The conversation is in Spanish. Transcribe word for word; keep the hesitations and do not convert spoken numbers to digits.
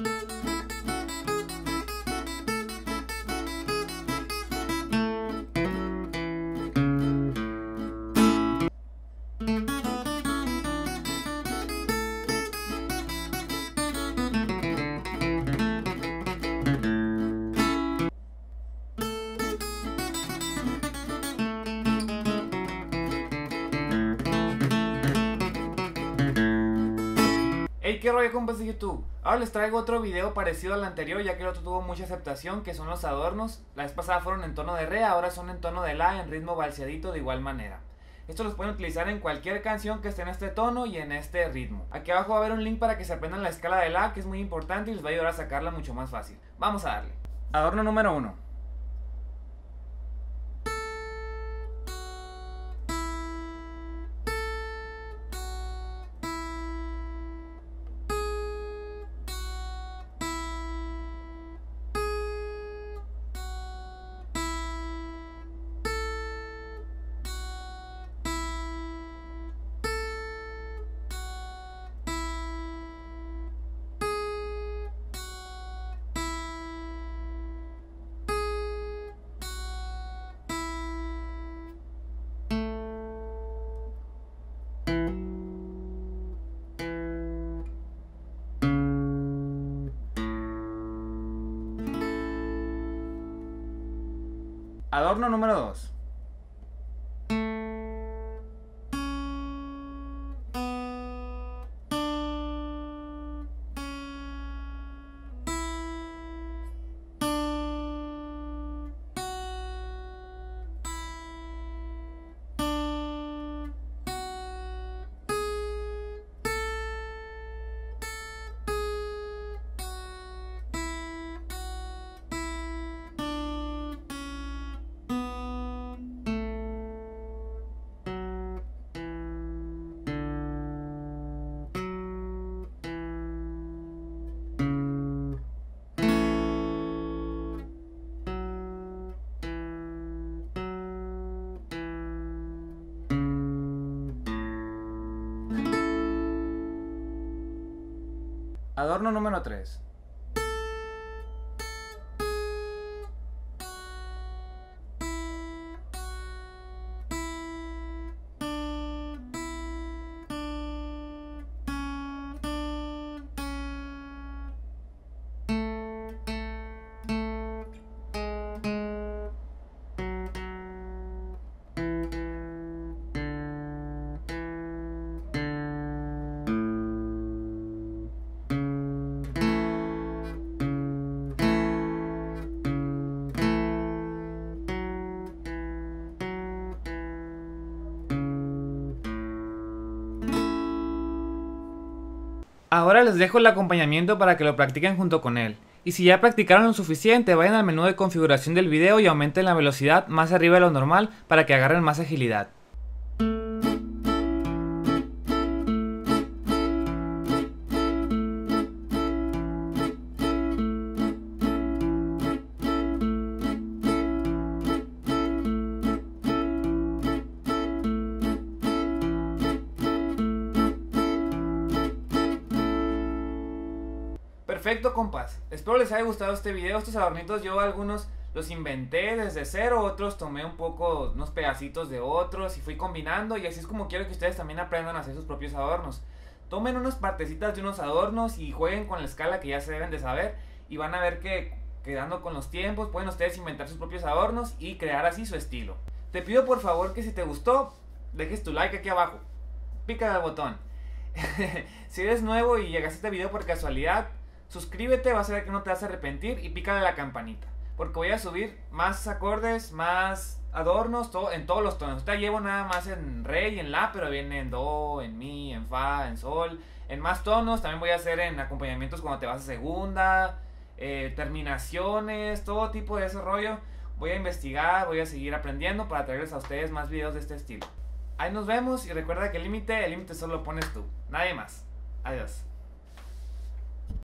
Hey, qué rollo, compas de YouTube. Ahora les traigo otro video parecido al anterior, ya que el otro tuvo mucha aceptación, que son los adornos. La vez pasada fueron en tono de re, ahora son en tono de la, en ritmo balseadito de igual manera. Estos los pueden utilizar en cualquier canción que esté en este tono y en este ritmo. Aquí abajo va a haber un link para que se aprendan la escala de la, que es muy importante y les va a ayudar a sacarla mucho más fácil. Vamos a darle. Adorno número uno. Adorno número dos. Adorno número tres. Ahora les dejo el acompañamiento para que lo practiquen junto con él. Y si ya practicaron lo suficiente, vayan al menú de configuración del video y aumenten la velocidad más arriba de lo normal para que agarren más agilidad. Perfecto, compas, espero les haya gustado este video. Estos adornitos yo algunos los inventé desde cero, otros tomé un poco, unos pedacitos de otros y fui combinando, y así es como quiero que ustedes también aprendan a hacer sus propios adornos. Tomen unas partecitas de unos adornos y jueguen con la escala que ya se deben de saber, y van a ver que quedando con los tiempos pueden ustedes inventar sus propios adornos y crear así su estilo. Te pido por favor que si te gustó, dejes tu like aquí abajo, pica el botón. Si eres nuevo y llegaste a este video por casualidad, suscríbete, vas a ver que no te vas a arrepentir, y pícale la campanita, porque voy a subir más acordes, más adornos, todo, en todos los tonos. Ahorita llevo nada más en re y en la, pero viene en do, en mi, en fa, en sol, en más tonos. También voy a hacer en acompañamientos cuando te vas a segunda, eh, terminaciones, todo tipo de ese rollo. Voy a investigar, voy a seguir aprendiendo para traerles a ustedes más videos de este estilo. Ahí nos vemos, y recuerda que el límite, el límite solo lo pones tú, nadie más. Adiós.